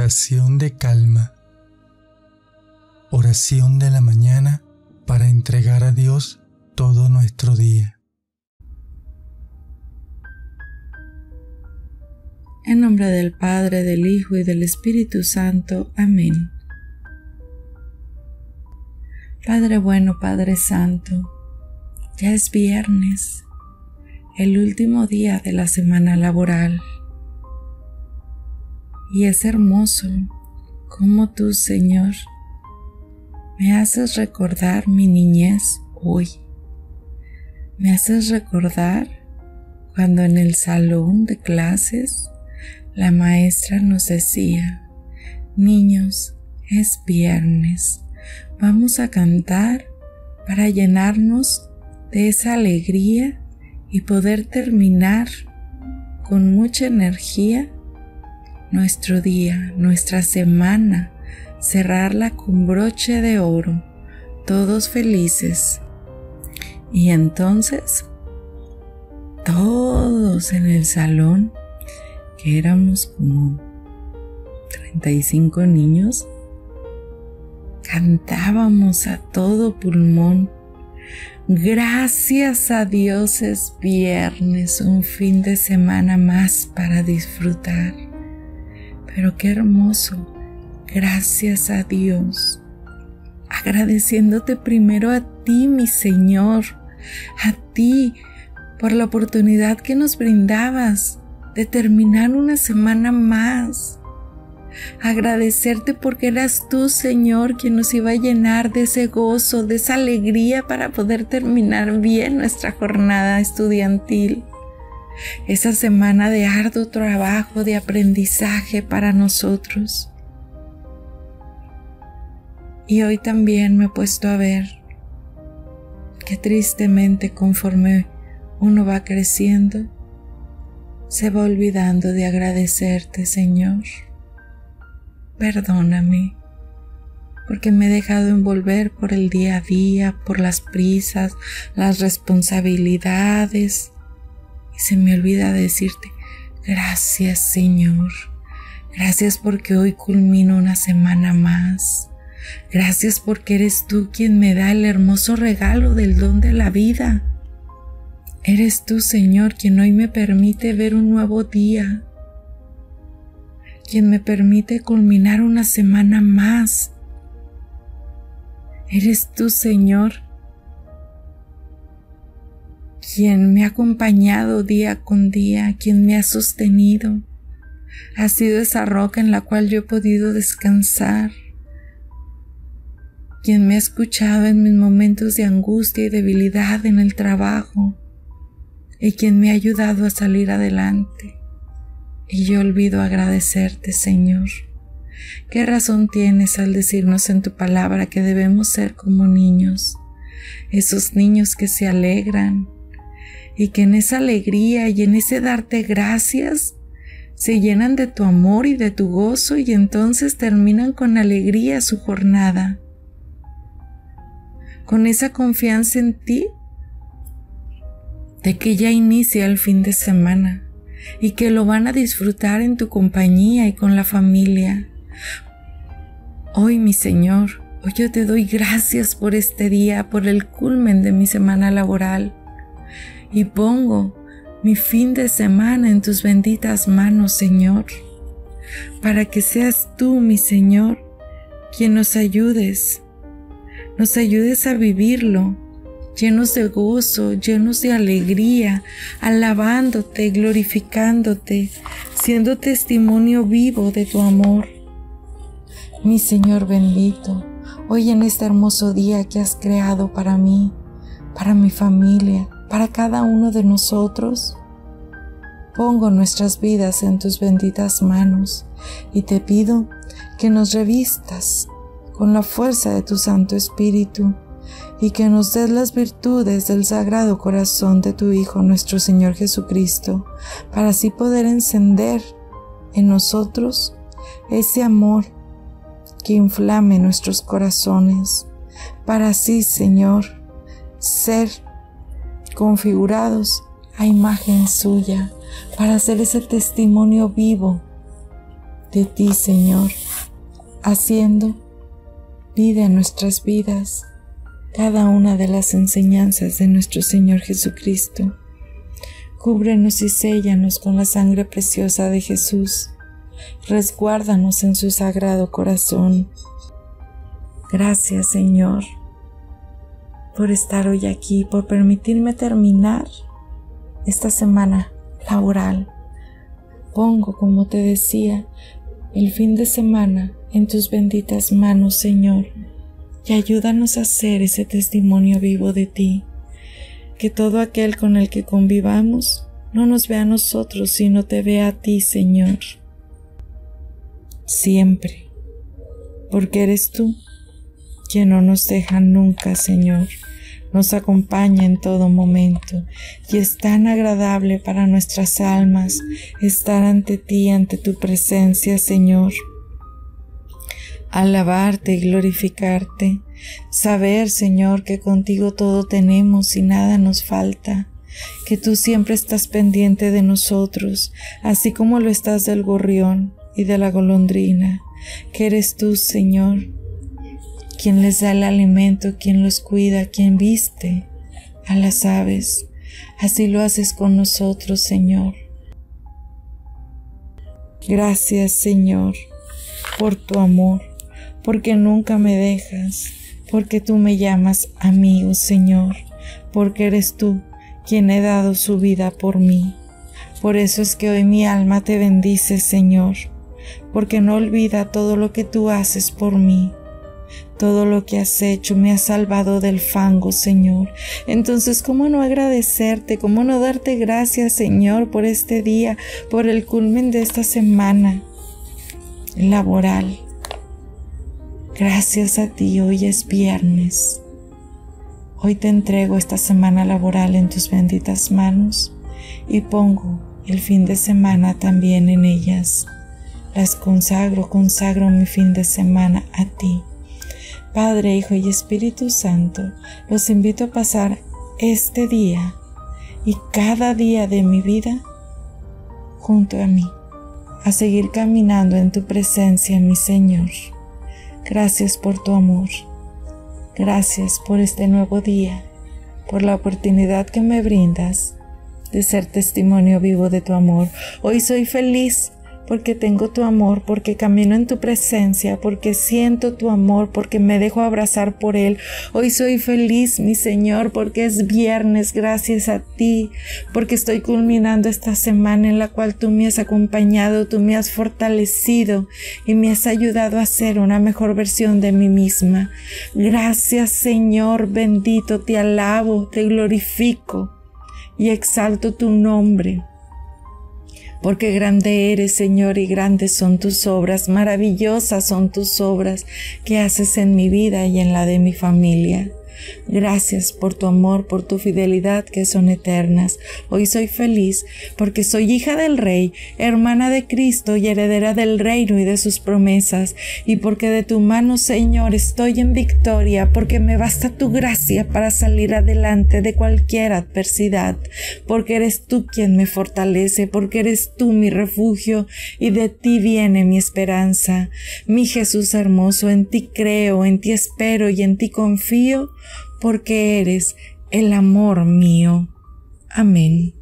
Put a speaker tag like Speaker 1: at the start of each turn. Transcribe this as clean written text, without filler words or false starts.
Speaker 1: Oración de calma. Oración de la mañana para entregar a Dios todo nuestro día.
Speaker 2: En nombre del Padre, del Hijo y del Espíritu Santo. Amén. Padre bueno, Padre Santo, ya es viernes, el último día de la semana laboral. Y es hermoso cómo tú, Señor, me haces recordar mi niñez hoy. Me haces recordar cuando en el salón de clases la maestra nos decía: niños, es viernes, vamos a cantar para llenarnos de esa alegría y poder terminar con mucha energía nuestro día, nuestra semana, cerrarla con broche de oro, todos felices. Y entonces, todos en el salón, que éramos como 35 niños, cantábamos a todo pulmón: gracias a Dios es viernes, un fin de semana más para disfrutar. Pero qué hermoso, gracias a Dios, agradeciéndote primero a ti, mi Señor, a ti por la oportunidad que nos brindabas de terminar una semana más. Agradecerte porque eras tú, Señor, quien nos iba a llenar de ese gozo, de esa alegría para poder terminar bien nuestra jornada estudiantil. Esa semana de arduo trabajo, de aprendizaje para nosotros. Y hoy también me he puesto a ver que tristemente, conforme uno va creciendo, se va olvidando de agradecerte, Señor. Perdóname, porque me he dejado envolver por el día a día, por las prisas, las responsabilidades, y se me olvida decirte: gracias, Señor. Gracias porque hoy culmino una semana más. Gracias porque eres tú quien me da el hermoso regalo del don de la vida. Eres tú, Señor, quien hoy me permite ver un nuevo día, quien me permite culminar una semana más. Eres tú, Señor, quien me ha acompañado día con día, quien me ha sostenido. Ha sido esa roca en la cual yo he podido descansar, quien me ha escuchado en mis momentos de angustia y debilidad en el trabajo, y quien me ha ayudado a salir adelante. Y yo olvido agradecerte, Señor. ¿Qué razón tienes al decirnos en tu palabra que debemos ser como niños? Esos niños que se alegran y que en esa alegría y en ese darte gracias se llenan de tu amor y de tu gozo, y entonces terminan con alegría su jornada, con esa confianza en ti de que ya inicia el fin de semana y que lo van a disfrutar en tu compañía y con la familia. Hoy, mi Señor, hoy yo te doy gracias por este día, por el culmen de mi semana laboral, y pongo mi fin de semana en tus benditas manos, Señor, para que seas tú, mi Señor, quien nos ayudes a vivirlo, llenos de gozo, llenos de alegría, alabándote, glorificándote, siendo testimonio vivo de tu amor. Mi Señor bendito, hoy en este hermoso día que has creado para mí, para mi familia, para cada uno de nosotros, pongo nuestras vidas en tus benditas manos y te pido que nos revistas con la fuerza de tu Santo Espíritu y que nos des las virtudes del Sagrado Corazón de tu Hijo nuestro Señor Jesucristo, para así poder encender en nosotros ese amor que inflame nuestros corazones, para así, Señor, ser configurados a imagen suya, para hacer ese testimonio vivo de ti, Señor, haciendo vida en nuestras vidas cada una de las enseñanzas de nuestro Señor Jesucristo. Cúbrenos y séllanos con la sangre preciosa de Jesús. Resguárdanos en su sagrado corazón. Gracias, Señor, por estar hoy aquí, por permitirme terminar esta semana laboral. Pongo, como te decía, el fin de semana en tus benditas manos, Señor, y ayúdanos a hacer ese testimonio vivo de ti. Que todo aquel con el que convivamos no nos vea a nosotros, sino te vea a ti, Señor. Siempre, porque eres tú quien no nos deja nunca, Señor. Nos acompaña en todo momento y es tan agradable para nuestras almas estar ante ti, ante tu presencia, Señor. Alabarte y glorificarte, saber, Señor, que contigo todo tenemos y nada nos falta, que tú siempre estás pendiente de nosotros, así como lo estás del gorrión y de la golondrina, que eres tú, Señor, quien les da el alimento, quien los cuida, quien viste a las aves. Así lo haces con nosotros, Señor. Gracias, Señor, por tu amor, porque nunca me dejas, porque tú me llamas amigo, Señor, porque eres tú quien he dado su vida por mí. Por eso es que hoy mi alma te bendice, Señor, porque no olvida todo lo que tú haces por mí. Todo lo que has hecho me ha salvado del fango, Señor. Entonces, ¿cómo no agradecerte? ¿Cómo no darte gracias, Señor, por este día, por el culmen de esta semana laboral? Gracias a ti, hoy es viernes. Hoy te entrego esta semana laboral en tus benditas manos y pongo el fin de semana también en ellas. Las consagro mi fin de semana a ti. Padre, Hijo y Espíritu Santo, los invito a pasar este día y cada día de mi vida junto a mí, a seguir caminando en tu presencia, mi Señor. Gracias por tu amor. Gracias por este nuevo día, por la oportunidad que me brindas de ser testimonio vivo de tu amor. Hoy soy feliz porque tengo tu amor, porque camino en tu presencia, porque siento tu amor, porque me dejo abrazar por él. Hoy soy feliz, mi Señor, porque es viernes, gracias a ti, porque estoy culminando esta semana en la cual tú me has acompañado, tú me has fortalecido y me has ayudado a ser una mejor versión de mí misma. Gracias, Señor bendito, te alabo, te glorifico y exalto tu nombre. Porque grande eres, Señor, y grandes son tus obras, maravillosas son tus obras que haces en mi vida y en la de mi familia. Gracias por tu amor, por tu fidelidad que son eternas. Hoy soy feliz porque soy hija del Rey, hermana de Cristo y heredera del reino y de sus promesas. Y porque de tu mano, Señor, estoy en victoria, porque me basta tu gracia para salir adelante de cualquier adversidad. Porque eres tú quien me fortalece, porque eres tú mi refugio y de ti viene mi esperanza. Mi Jesús hermoso, en ti creo, en ti espero y en ti confío, porque eres el amor mío. Amén.